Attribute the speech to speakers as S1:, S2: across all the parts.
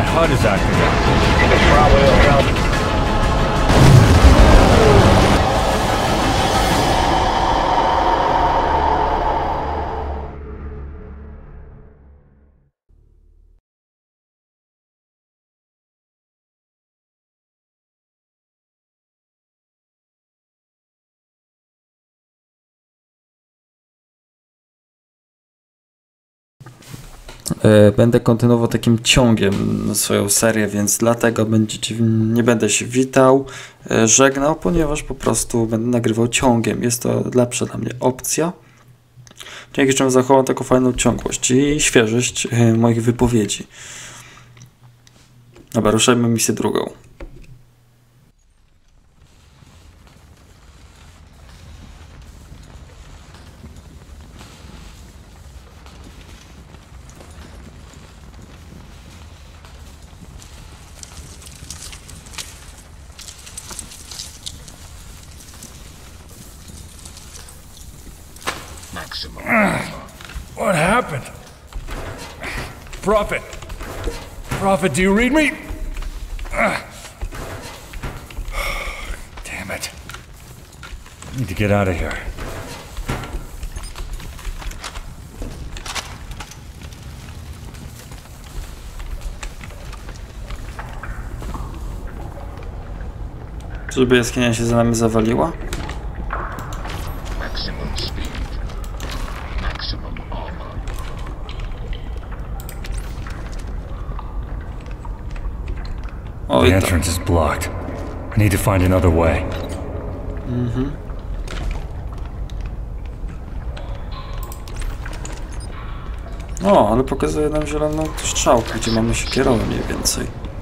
S1: HUD is acting up.
S2: It probably will help.
S3: Będę kontynuował takim ciągiem swoją serię, więc dlatego nie będę się witał, żegnał, ponieważ po prostu będę nagrywał ciągiem. Jest to lepsza dla mnie opcja, dzięki czemu zachowam taką fajną ciągłość i świeżość moich wypowiedzi. Dobra, ruszajmy misję drugą.
S1: What happened? Prophet! Prophet, do you read me? Damn it. I need to get out of here.
S3: Żeby jaskinia się za nami zawaliła?
S1: The entrance is blocked. I need to find another way.
S3: O, ale pokazuje nam zieloną strzałkę, gdzie mamy się kierować mniej więcej.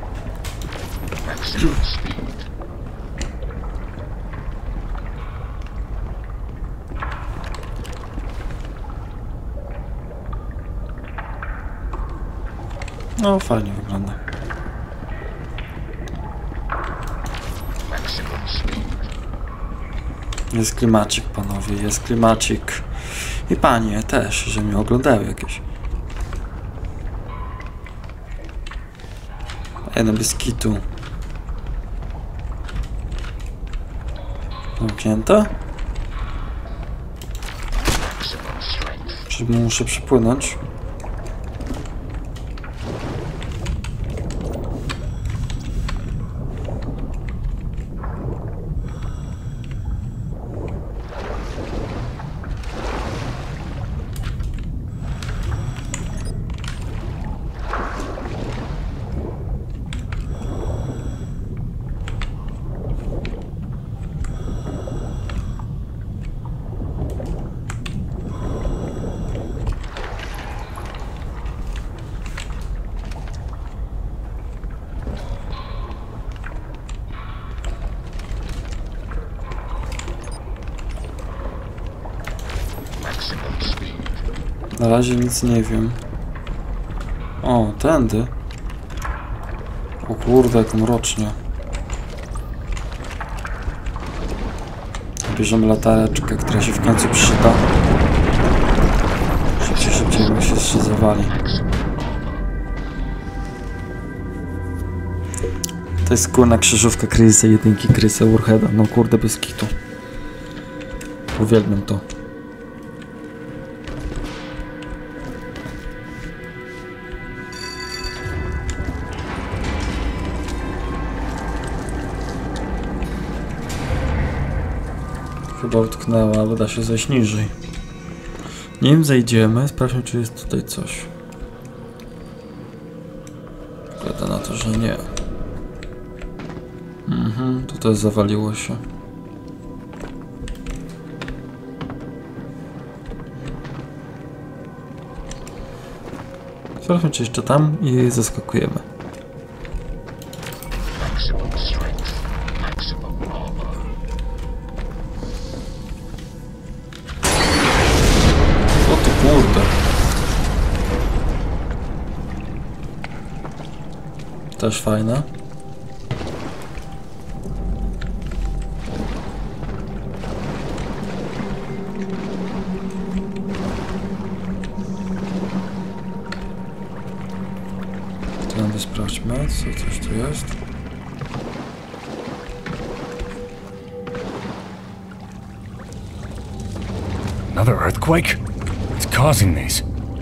S3: No, fajnie wygląda. Jest klimacik, panowie, jest klimacik. I panie też, że mnie oglądały jakieś. No bez kitu. Zamknięte? Muszę przepłynąć. Na razie nic nie wiem. O, tędy. O kurde, jak mrocznie. Bierzemy latareczkę, która się w końcu przyda. Szybciej mi się jeszcze zawali. To jest kurna krzyżówka Chrisa, jedynki Chrisa Warheada. No kurde, bez kitu. Uwielbiam to. Chyba utknęła, ale da się zejść niżej. Nim zejdziemy, sprawdźmy, czy jest tutaj coś. Wygląda na to, że nie. Tutaj zawaliło się. Sprawdźmy, czy jeszcze tam i zaskakujemy. O ty kurde. Też fajne. Sprawdźmy. Sprawdźmy, co coś tu jest.
S1: Another earthquake? What's causing these?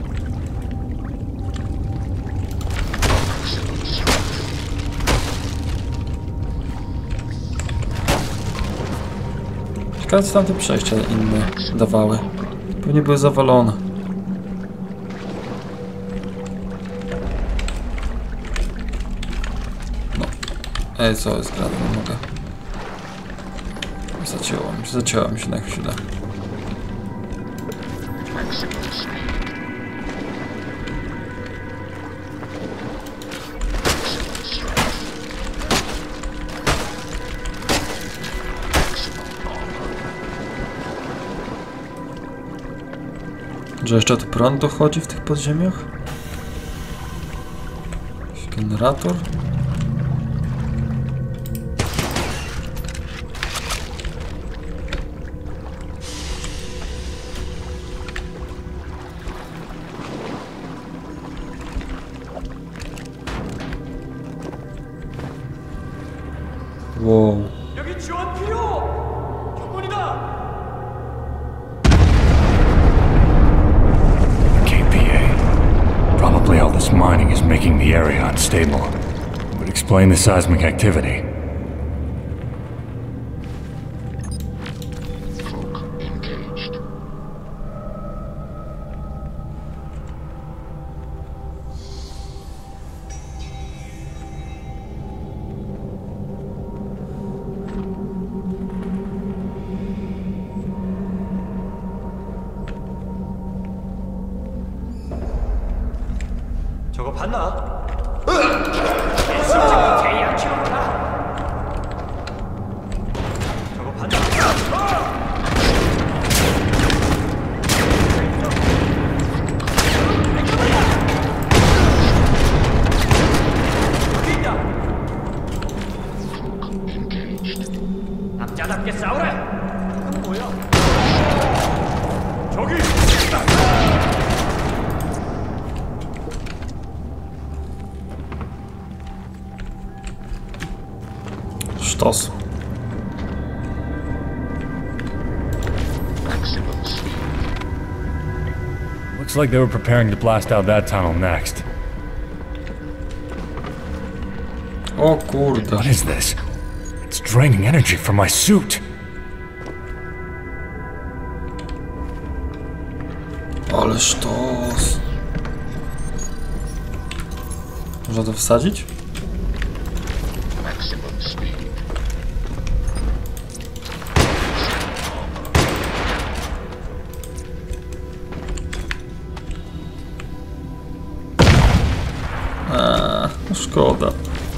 S3: Ciekawe, co tam te przejścia inne dawały. Pewnie były zawalone. No. Ej, co jest grane? Nie mogę. Zacięła mi się na chwilę. Że jeszcze tu prąd dochodzi w tych podziemiach? Jakiś generator? Wow.
S2: 여기 지원 필요! 경원이다!
S1: KPA. Probably all this mining is making the area unstable. It would explain the seismic activity.
S2: 저거 봤나? 일심적인 제약치료구나. 저거 봤나? 여기 있다. 남자답게 싸우라. 이건 뭐야? 저기.
S3: Sztos.
S1: Looks like they were preparing to blast out that tunnel next.
S3: O kurde.
S1: What is this? It's draining energy from my suit.
S3: Ale sztos. Można to wsadzić? No szkoda.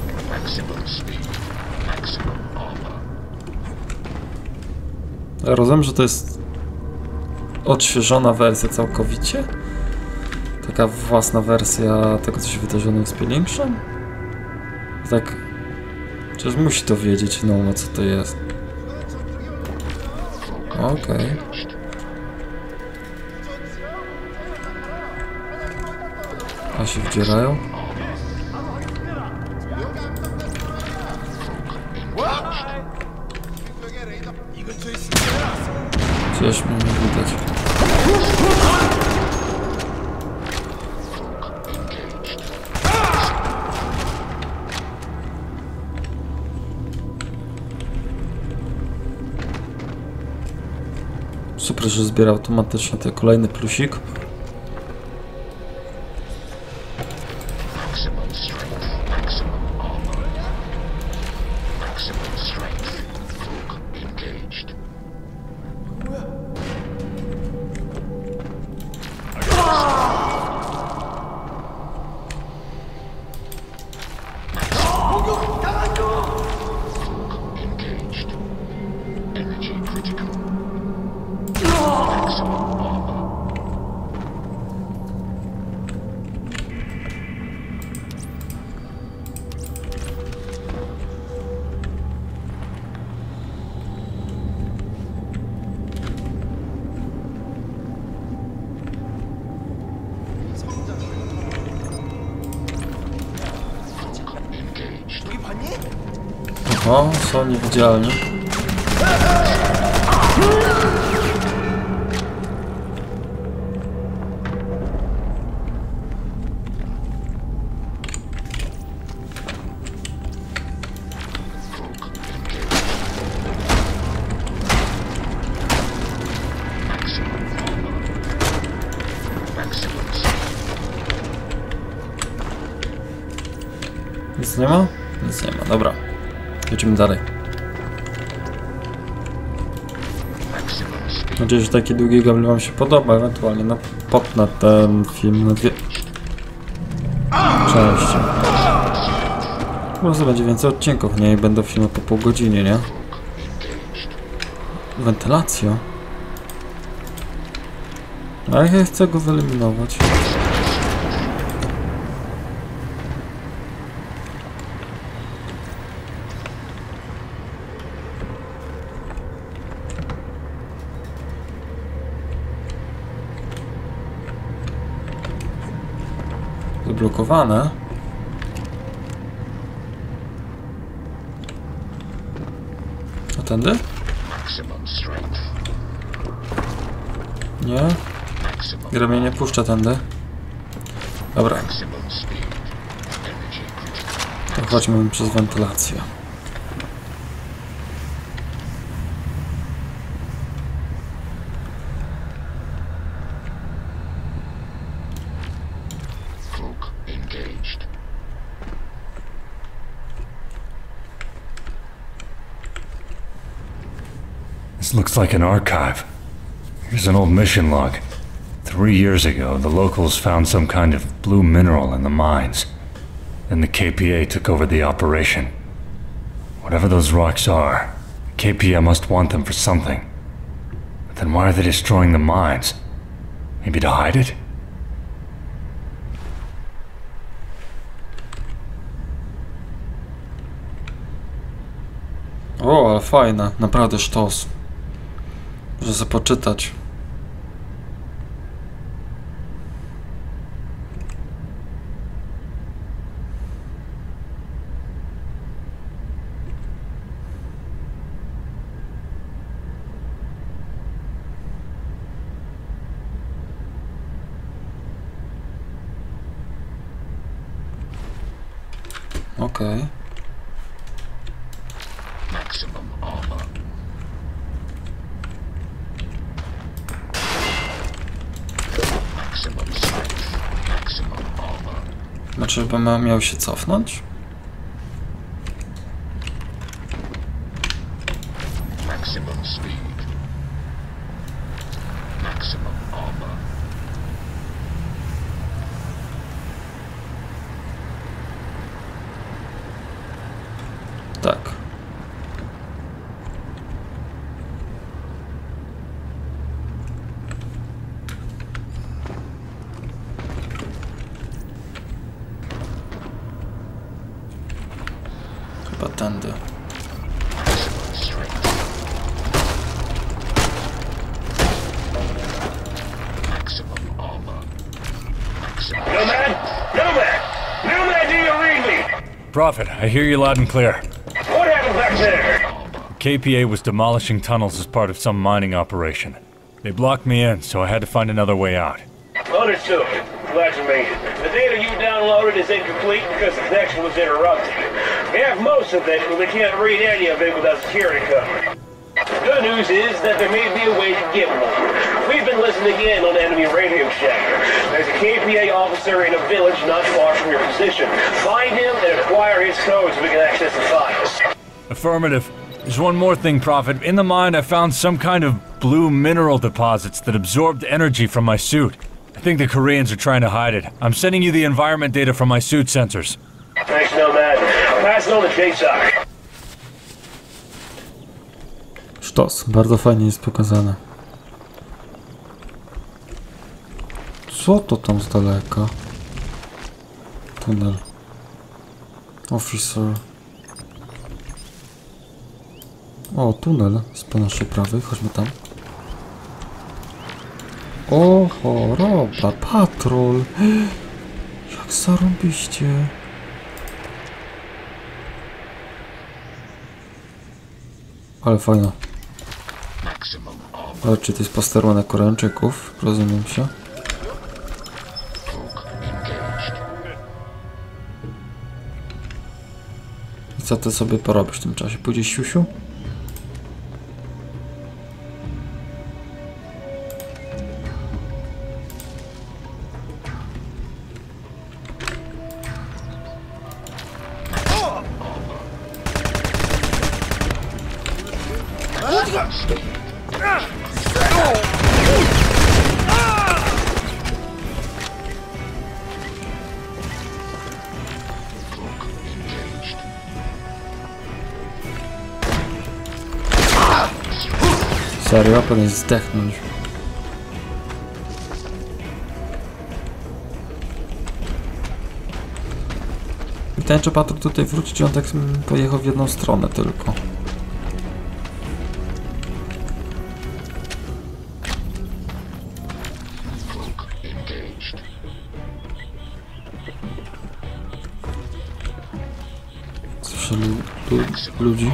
S3: Ja rozumiem, że to jest odświeżona wersja całkowicie? Taka własna wersja tego, co się wydarzyło z Spillingsem? Tak... Przecież musi to wiedzieć, no co to jest. Okej. A się wdzierają? Przecież mnie nie widać. Super, że zbiera automatycznie ten kolejny plusik. O, są niewidzialni. Nic nie ma? Nic nie ma, dobra. Lecimy dalej. Mam nadzieję, że taki długi gameplay wam się podoba, ewentualnie na potnę ten film na 2 części. Po prostu będzie więcej odcinków, nie? I będą filmy po pół godziny, nie? Wentylacja? A jak ja chcę go wyeliminować? Zablokowane. A tędy? Nie. Gra mnie nie puszcza tędy. Dobra. To chodźmy przez wentylację.
S1: This looks like an archive. Here's an old mission log. 3 years ago, the locals found some kind of blue mineral in the mines. Then the KPA took over the operation. Whatever those rocks are, KPA must want them for something. But then why are they destroying the mines? Maybe to hide it?
S3: O, ale fajne, naprawdę sztos. Muszę sobie poczytać. Okej. Znaczy, chyba miał się cofnąć? Tak. Chyba tędy.
S4: Nomad, do you read me?
S1: Prophet, I hear you loud and clear.
S4: What happened back there?
S1: KPA was demolishing tunnels as part of some mining operation. They blocked me in, so I had to find another way out.
S4: Understood. Glad you made it. The data you downloaded is incomplete because the connection was interrupted. We have most of it, but we can't read any of it without security cover. Good news is that there may be a way to get more. We've been listening in on enemy radio chatter. There's a KPA officer in a village not far from your position. Find him and acquire his code so we can access the files.
S1: Affirmative. There's one more thing, Prophet. In the mine, I found some kind of blue mineral deposits that absorbed energy from my suit. I think the Koreans are trying to hide it. I'm sending you the environment data from my suit sensors.
S4: Thanks, Nomad. I'll pass it on to JSOC.
S3: Sztos, bardzo fajnie jest pokazane. Co to tam z daleka? Tunel. Officer. O, tunel z po naszej prawej, chodźmy tam. O, choroba, patrol. Jak zarąbiście. Ale fajna. Ale czy to jest posterunek Koreańczyków? Rozumiem się. I co ty sobie porobisz w tym czasie? Pójdziesz siusiu? Serio? Powinien zdechnąć. Pytanie, czy Patrol tutaj wróci, czy on tak pojechał w jedną stronę tylko. Słyszę ludzi.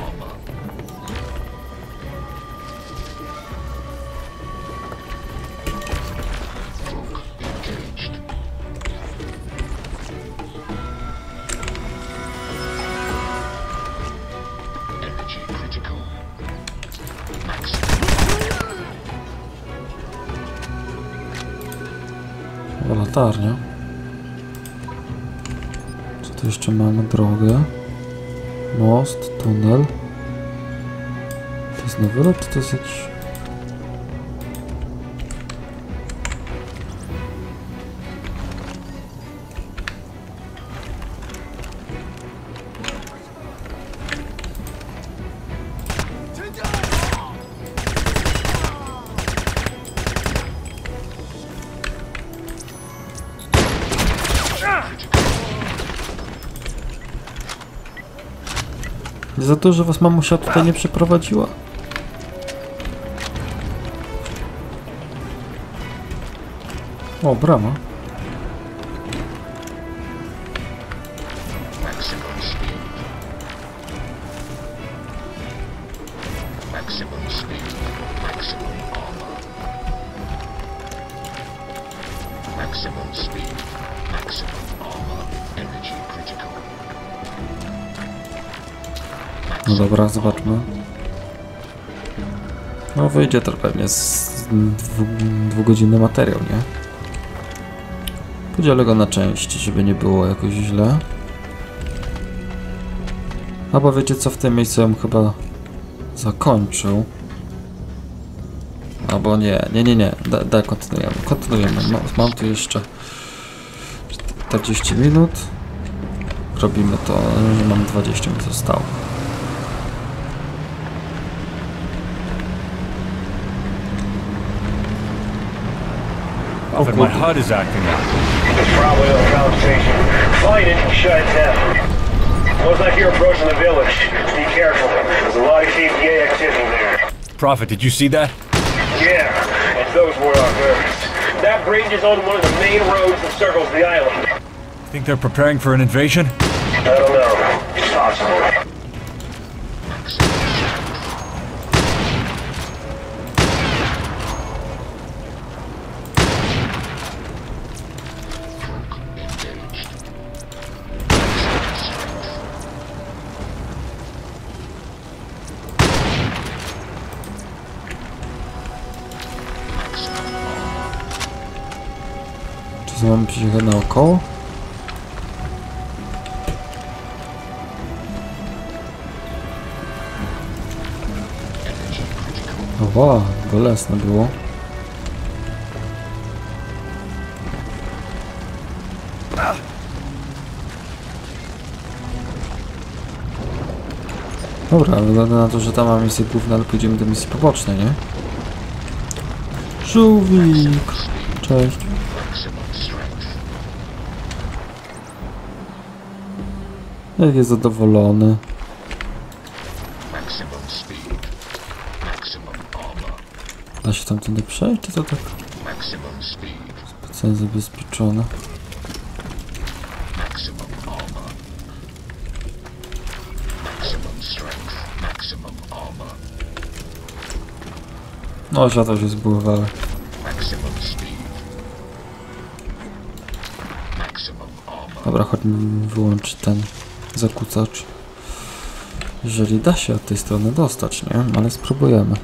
S3: Latarnia. Co tu jeszcze mamy? Drogę. Most, tunel. To jest nowy lot, czy to jest jakiś... Za to, że was mamusia tutaj nie przeprowadziła. O, brama. No dobra, zobaczmy. No wyjdzie to pewnie z dwugodzinny materiał, nie? Podzielę go na części, żeby nie było jakoś źle. Albo wiecie co, w tym miejscu ja bym chyba zakończył. Albo nie. Kontynuujemy. Mam tu jeszcze 40 minut. Robimy to, że mam 20 mi zostało.
S1: Oh, my HUD is acting up.
S4: It's probably on the conversation. Find it and shut it down. Once I hear approaching the village, be careful. There's a lot of KPA activity there.
S1: Prophet, did you see that?
S4: Yeah, and those were our birds. That bridge is on one of the main roads that circles the island.
S1: Think they're preparing for an invasion?
S4: I don't know. It's possible.
S3: Czy mam przyjechać naokoło? Oła, bolesne było. Dobra, wygląda na to, że tam mamy misję główną, ale pójdziemy do misji pobocznej, nie? Żółwik! Cześć. Jak jest zadowolony. Da się tamtędy przejść, czy to tak specjalnie zabezpieczone? No, światło się zbudowały. Dobra, chodź mi wyłączyć ten zakłócacz. Jeżeli da się od tej strony dostać, nie? Ale spróbujemy.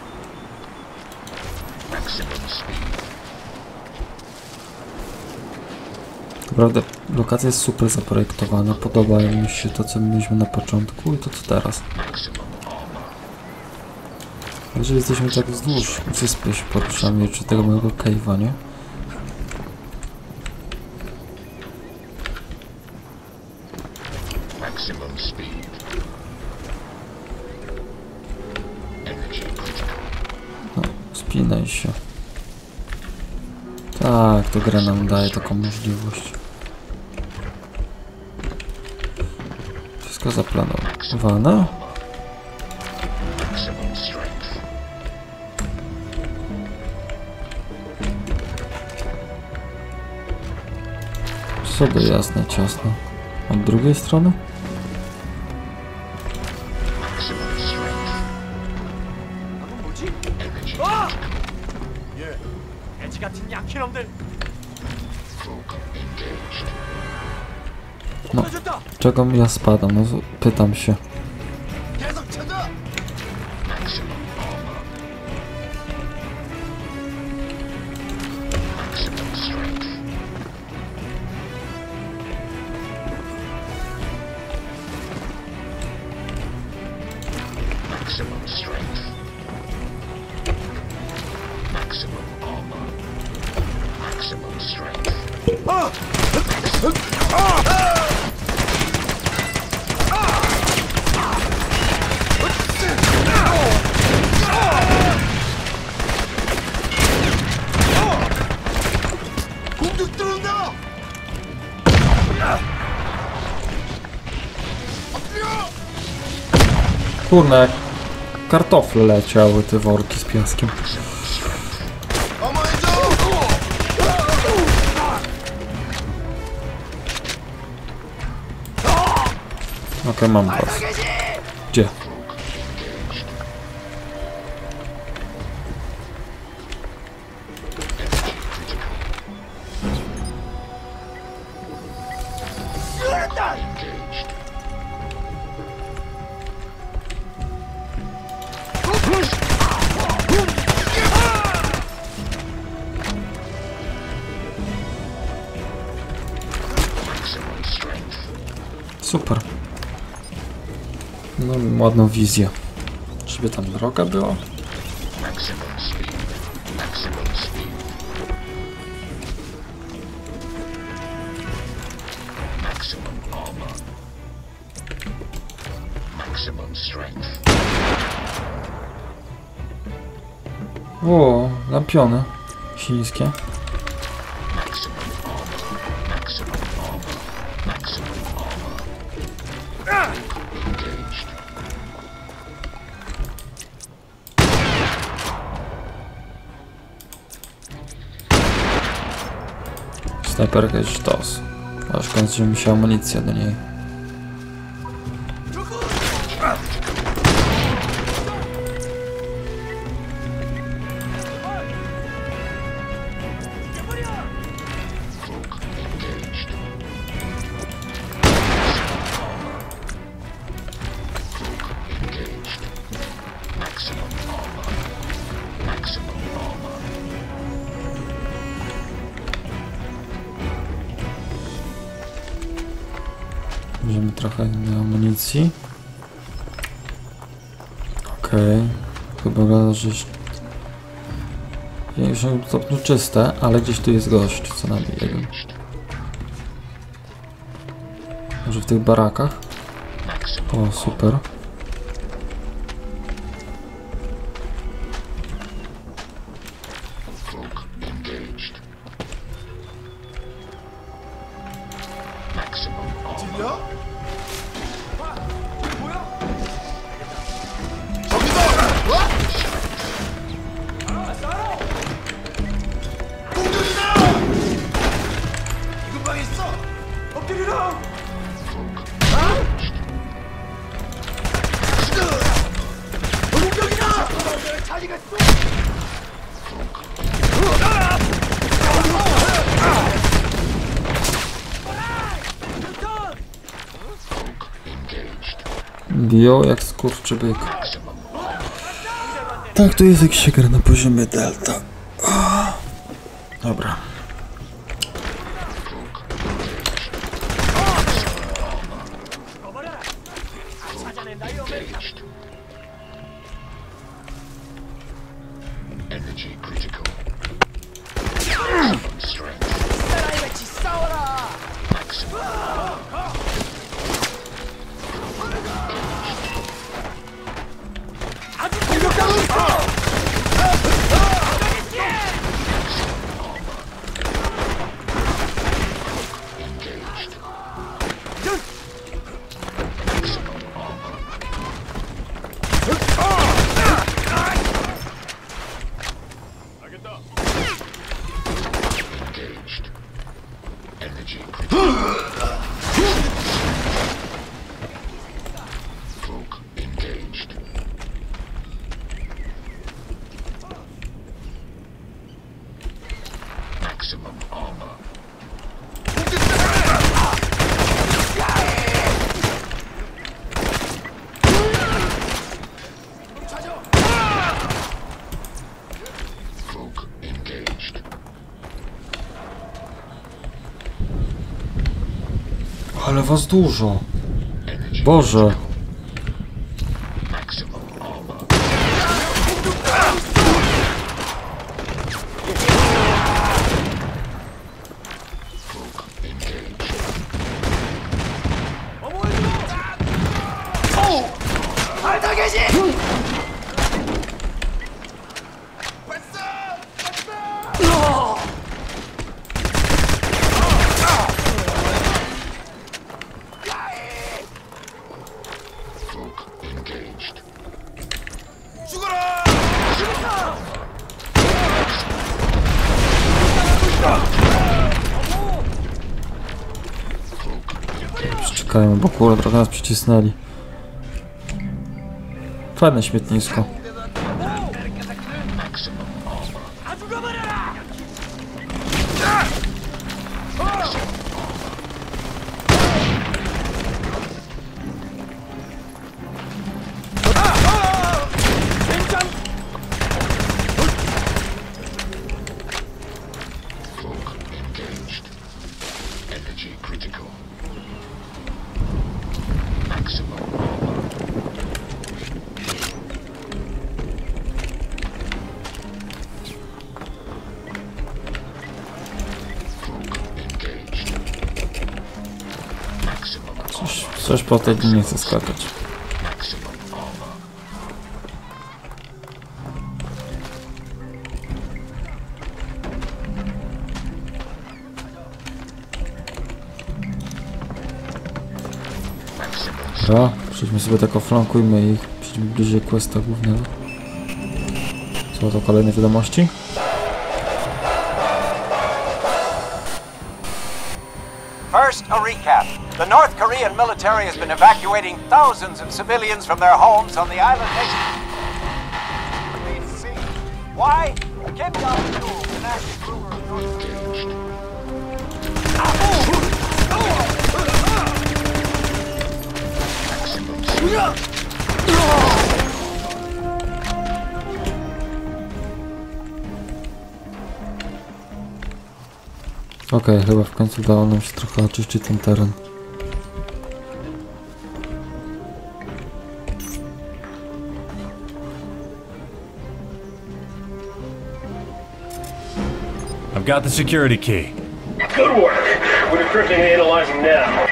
S3: Naprawdę, lokacja jest super zaprojektowana. Podoba mi się to, co mieliśmy na początku i to, co teraz. Jeżeli jesteśmy tak wzdłuż wyspy się poruszamy, czy tego mojego cave'a, nie? No, spinaj się. Tak, to gra nam daje taką możliwość. Wszystko zaplanowane. Sobie jasne, ciasno. Od drugiej strony?
S2: 뭐지? 아! 예. 애지 같은 약해놈들.
S3: No,
S2: 없어졌다.
S3: czego ja spadam? No, pytam się.
S2: 계속 찾아. 공격 들어온다.
S3: Kurna, jak kartofle leciały, te worki z piaskiem. Okej, mam was. Gdzie? Super. No, ładną wizję. Żeby tam droga była? O, lampiony chińskie. Snajperka jest sztos. Aż kończy mi się amunicja do niej. Bierzemy trochę innej amunicji. Okej. Chyba wygląda, że w większym stopniu czyste, ale gdzieś tu jest gość, co najmniej jeden. Może w tych barakach? O, super.
S2: 들려? 뭐야? 공격이다! 금방 있어! 엎드리라! 공격이다! 잘 익었어!
S3: biją jak skurczybyk. Tak, to jest jak się gra na poziomie delta. Dobra.
S2: Energy critical. Strength. Engaged. Energy critical. Cloak engaged. Maximum armor. Cloak engaged.
S3: Ale was dużo. Boże.
S2: Maximum armor. Cloak engaged. Cloak engaged.
S3: Czekajmy, bo kurde, trochę nas przycisnęli. Fajne śmietnisko.
S2: Maximum armor. Cloak engaged. Energy critical. Maximum armor. Cloak engaged. Maximum armor.
S3: Coś po tej nie chce skakać.
S2: Maximum armor.
S3: Dobra, przejdźmy sobie tak, oflankujmy ich. Przejdźmy bliżej questa głównego. Co to, kolejne wiadomości?
S5: First, a recap. The North Korean military has been evacuating thousands of civilians from their homes on the island nation. Why? Kim Jong-il, an active ruler of North Korea.
S3: Okej, chyba w końcu udało nam się trochę oczyścić ten teren.
S1: I've got the security key.
S4: Good work. We're decrypting and analyzing now.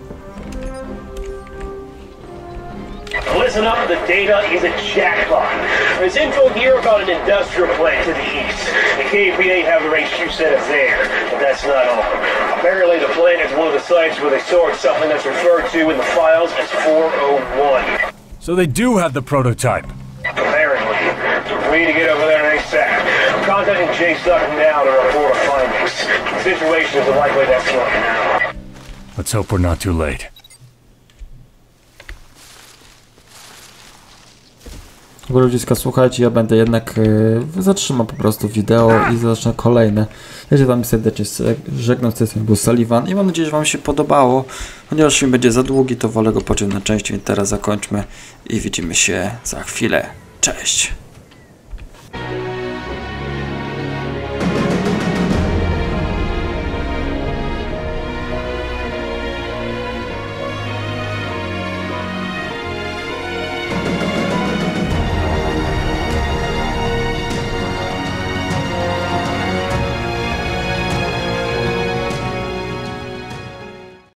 S4: Listen up, the data is a jackpot. There's info here about an industrial plant to the east. The KPA have their HQ set up there, but that's not all. Apparently the plant is one of the sites where they stored something that's referred to in the files as 401.
S1: So they do have the prototype.
S4: Apparently. We need to get over there ASAP. I'm contacting Jay Sutton now to report our findings. The situation is likely to escalate now.
S1: Let's hope we're not too late.
S3: Dobra ludziska, słuchajcie, ja będę jednak zatrzymał po prostu wideo i zacznę kolejne. Ja się wam serdecznie żegnam, z tej strony był Sullivan i mam nadzieję, że wam się podobało. Ponieważ film będzie za długi, to wolę go pociąć na część, więc teraz zakończmy i widzimy się za chwilę. Cześć!